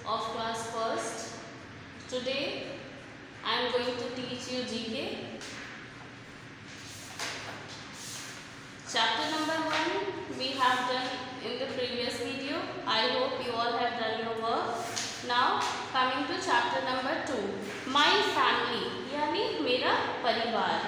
of class first. Today I am going to teach you GK. Chapter number 1 we have done in the previous video. I hope you all have done your work. Now coming to chapter number 2, my family यानी मेरा परिवार.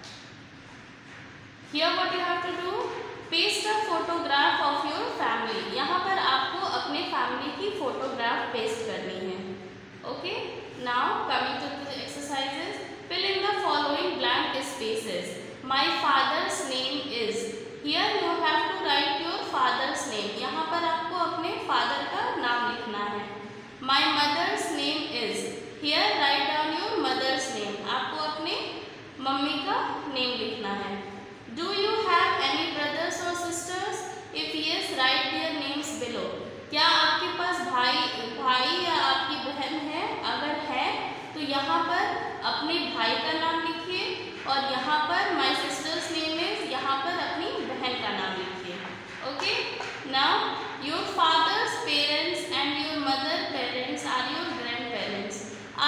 Here what you have to do, paste a photograph of your family. यहाँ पर आपको अपने family की photograph paste करनी है. Okay. Now coming to the exercises, fill in the following blank spaces. My father's name is. Here you have to write your father's name. यहाँ पर आपको अपने father का नाम लिखना है. My mother's name is. Here write down your mother's name. आपको अपने मम्मी का नेम लिखना है. Do you have any brothers or sisters? If yes, write their names below. क्या आपके पास भाई या आपकी बहन है? अगर है तो यहाँ पर अपने भाई का नाम लिखिए और यहाँ पर my sister's name is, यहाँ पर अपनी बहन का नाम लिखिए. Okay? Now your father's parents and your mother parents are your grandparents.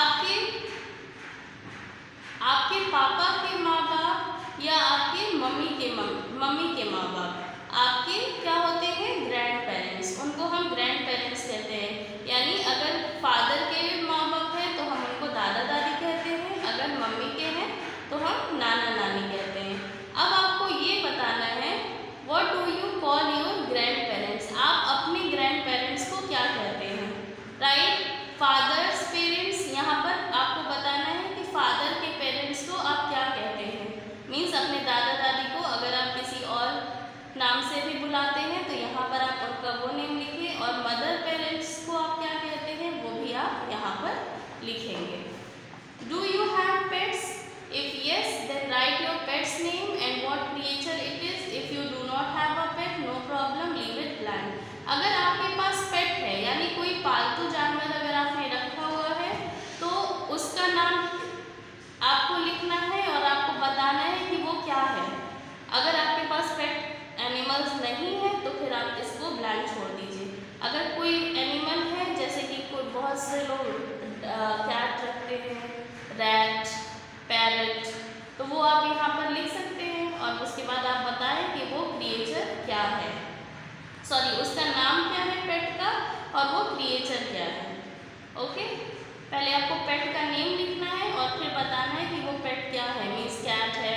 आपके पापा के माँ बाप या आपके मम्मी के माँ बाप आपके क्या होते हैं? Grand parents. उनको हम ग्रैंड पेरेंट्स कहते हैं. यानी अगर फादर के माँ बाप हैं तो हम उनको दादा दादी कहते हैं, अगर मम्मी के हैं तो हम नाना नानी कहते हैं. अब आपको ये बताना है what do you call your grand parents. आप अपने ग्रैंड पेरेंट्स को क्या कहते हैं? राइट. फादर्स पेरेंट्स, यहाँ पर आपको बताना है कि फादर के पेरेंट्स को आप क्या कहते हैं. मीन्स अपने दादा दादी को अगर आप किसी और नाम से भी बुलाते हैं तो यहाँ पर आप उनका वो नेम लिखिए, और मदर पेरेंट्स को आप क्या कहते हैं वो भी आप यहाँ पर लिखेंगे. Do you have pets? If yes then write your pet's name and what creature it is. If you do not have a pet no problem, leave it blank. अगर आपके पास पेट है यानी कोई पालतू जानवर अगर आपने रखा हुआ है तो उसका नाम आपको लिखना है और आपको बताना है कि वो क्या है. अगर आपके पास पेट एनिमल्स नहीं है तो फिर आप इसको ब्लैंक छोड़ दीजिए. अगर कोई एनिमल है जैसे कि कोई बहुत से लोग कैट रखते हैं, रैट, पैरट, तो वो आप यहाँ पर लिख सकते हैं और उसके बाद आप बताएं कि वो क्रिएचर क्या है, सॉरी उसका नाम क्या है पेट का और वो क्रिएचर क्या है. ओके. पहले आपको पेट का नेम लिखना है और फिर बताना है कि वो पेट क्या है. मीन्स कैट है,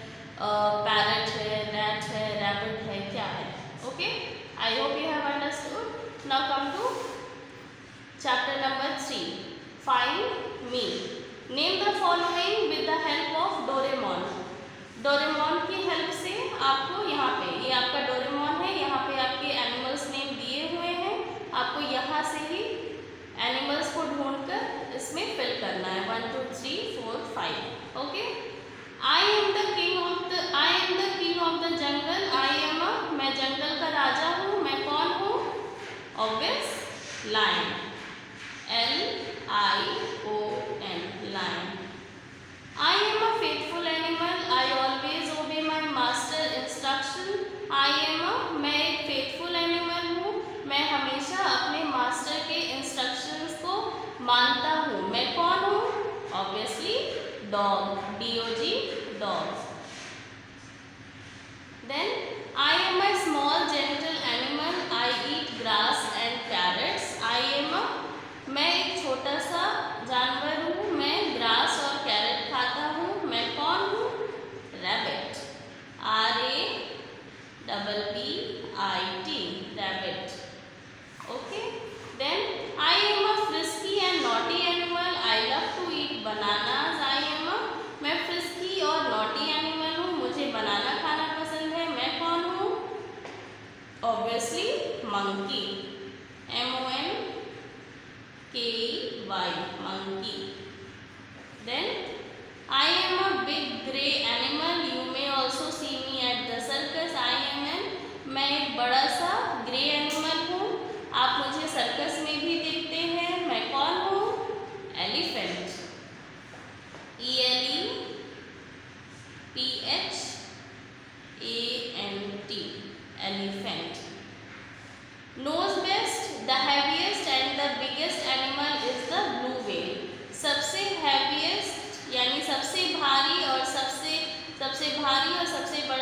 पैरट है, रैट है, रैबिट है, क्या है. Okay. I hope you have understood. Now come to chapter number 3, find me. Name the following with the help of Doraemon. Doraemon की हेल्प से आपको यहाँ पे, ये आपका डोरेमोन है, यहाँ पे आपके एनिमल्स नेम दिए हुए हैं. आपको यहाँ से ही एनिमल्स को ढूंढकर इसमें फिल करना है. 1 2 3 4 5. Okay. I am the king of the jungle. मैं जंगल का राजा हूँ. मैं कौन हूँ? Obvious, lion. LION, lion. I am a faithful animal. I always obey my master instruction. मैं एक faithful animal हूँ. मैं हमेशा अपने मास्टर के इंस्ट्रक्शंस को मानता हूँ. मैं कौन हूँ? Obviously, dog. DOG, dog. Then I am a small gentle animal. I eat grass and carrots. मैं एक छोटा सा जानवर हूँ. मैं ग्रास और कैरेट खाता हूँ. मैं कौन हूँ? Rabbit. RABBIT, rabbit. Okay. Then I am a frisky and naughty animal. I love to eat bananas. मैं फ्रिस्की और नॉटी एनिमल हूँ. मुझे बनाना खाना पसंद है. मैं कौन हूँ? Obviously monkey. MONKEY, monkey. Then I am a big grey animal. You may also see me at the circus. मैं एक बड़ा सा ग्रे एनिमल हूँ. आप मुझे सर्कस में भी देखते हैं. मैं कौन हूँ? Elephant. ELEPHANT, elephant. Knows best, the heaviest and the biggest and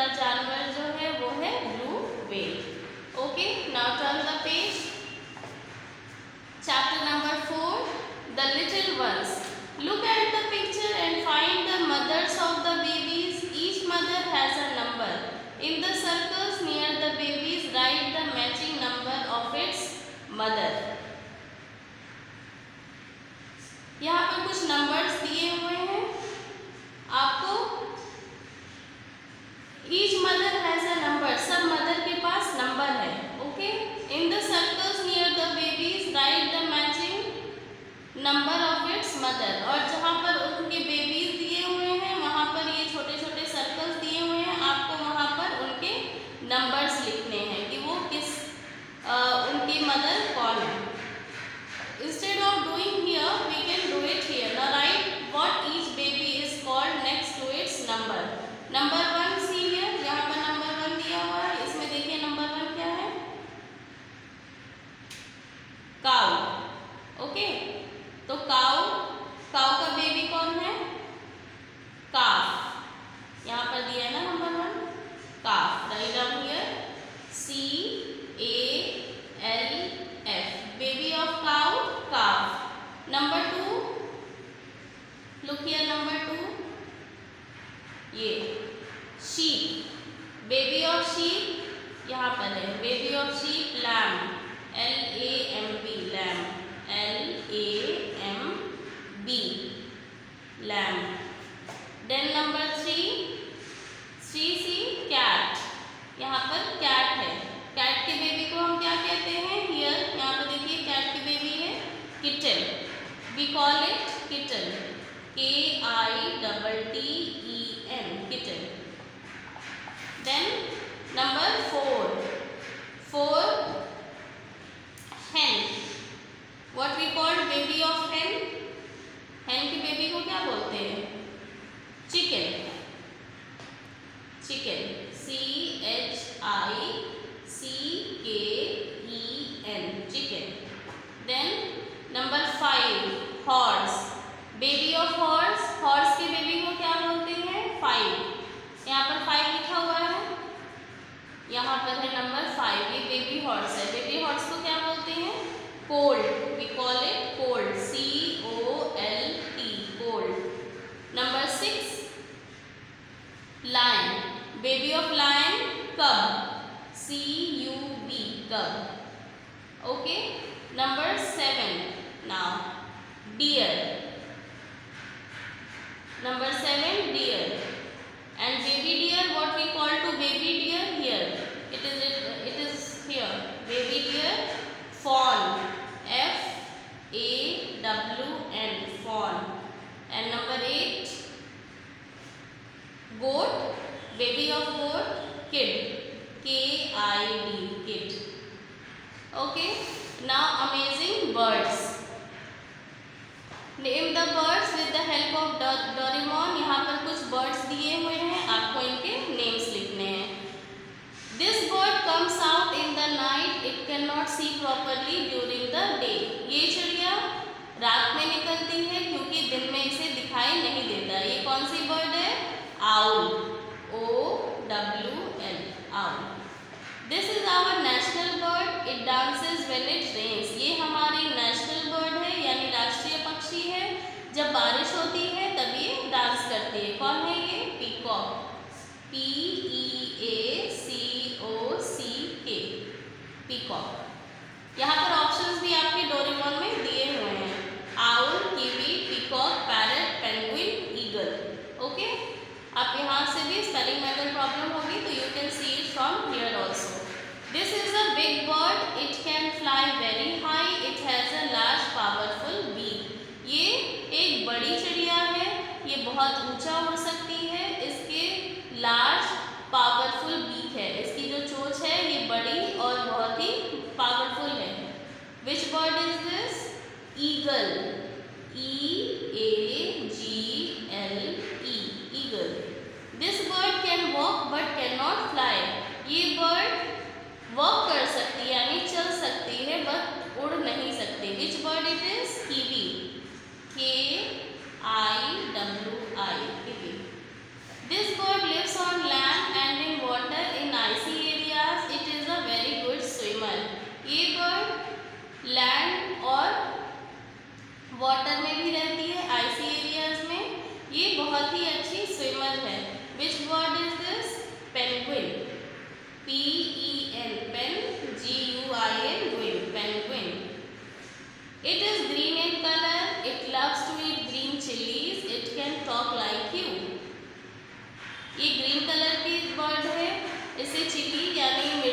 जानवर जो है वो है blue whale. Okay, now turn the page. Chapter number 4, the little ones. Look at the picture and find the mothers of the babies. Each mother has a number. In the circles near the babies, write the matching number of its mother. यहाँ पर कुछ numbers दिए हुए हैं आपको। Each mother has a number. सब mother के पास नंबर है। Okay, in the circles near the babies, write the matching number of its mother. और जहाँ पर उनके बेबीज दिए हुए हैं वहाँ पर ये छोटे छोटे सर्कल्स दिए हुए हैं, आपको वहाँ पर उनके नंबर्स लिखने हैं कि वो किस उनकी मदर कौन है। Instead of doing here we can do it here. Now write what each baby is called next to its number. Number 1 see here, यहाँ पर नंबर 1 दिया हुआ है। इसमें देखिए नंबर 1 क्या है, काऊ। ओके, तो काऊ का बेबी कौन है, काफ। यहाँ पर दिया है ना number 1 calf. Write down here CALF, baby of cow calf. Number 2, look here number 2, ये शीप, बेबी ऑफ शीप यहाँ पर है। Baby of sheep lamb, LAMB lamb, LAMB lamb. Then number 3 C cat, यहाँ पर कैट है। Cat के baby को हम क्या कहते हैं, हियर यहाँ पर देखिए कैट की बेबी है kitten. We call it kitten, KITTEN kitten. Then number 4 hen, what we call baby of hen। hen की बेबी को क्या बोलते हैं, chicken. Chicken CHICKEN chicken. Then number 5 horse, baby of horse. Horse के baby को क्या बोलते हैं, 5। यहाँ पर 5 लिखा हुआ है, यहाँ पर है नंबर 5। ये बेबी हॉर्स है। बेबी हॉर्स को क्या बोलते हैं, colt. We call it colt, COLT colt. Number 6 lion, baby of lion cub, CUB cub. Okay, number 7 now deer. Number 7 deer. And baby deer, what we call to baby deer, here it is here baby deer fawn, FAWN fawn। and number 8 goat, baby of goat kid, KID kid। okay, now amazing birds। name the birds with the help of Doraemon। यहाँ पर कुछ birds दिए हुए हैं, आपको इनके names लिखने हैं। This bird comes out in the night, it cannot see properly during the day। ये चिड़िया रात में निकलती है क्योंकि दिन में इसे दिखाई नहीं देता। ये कौन सी बर्ड है, owl, OWL owl। This is our national bird, it dances when it rains। ये हमारी नेशनल बर्ड है यानी राष्ट्रीय पक्षी है। जब बारिश होती है तब ये डांस करती है। कौन है ये, पीकॉक, PEACOCK पीकॉक। यहाँ पर ऑप्शंस भी आपके डोरेमोन में दिए हुए हैं, owl, kiwi, peacock, parrot, penguin, eagle. Okay, आप यहाँ से भी स्पेलिंग में अगर प्रॉब्लम होगी तो you can see it from here also. This is a big bird, it can fly very high, it has a large powerful beak. ये एक बड़ी चिड़िया है, ये बहुत ऊंचा उड़ सकती है, इसके लार्ज पावरफुल बीक है, इसकी जो चोंच है ये बड़ी और बहुत ही पावरफुल है। Which bird is this, eagle, EAGLE eagle. This bird can walk but can not fly. ये बर्ड वॉक कर सकती है यानी चल सकती है बट उड़ नहीं सकती। Which bird it is, kiwi, KIWI kiwi. This bird lives on land and in land और वाटर में भी रहती है, आइसी एरियाज में। ये बहुत ही अच्छी स्विमर है। Which bird is this? Penguin, PEN, pen, GUIN, guin, penguin. It is green in colour, it loves to eat green chillies, it can talk like you. ये ग्रीन कलर की बर्ड है, इसे chilli यानी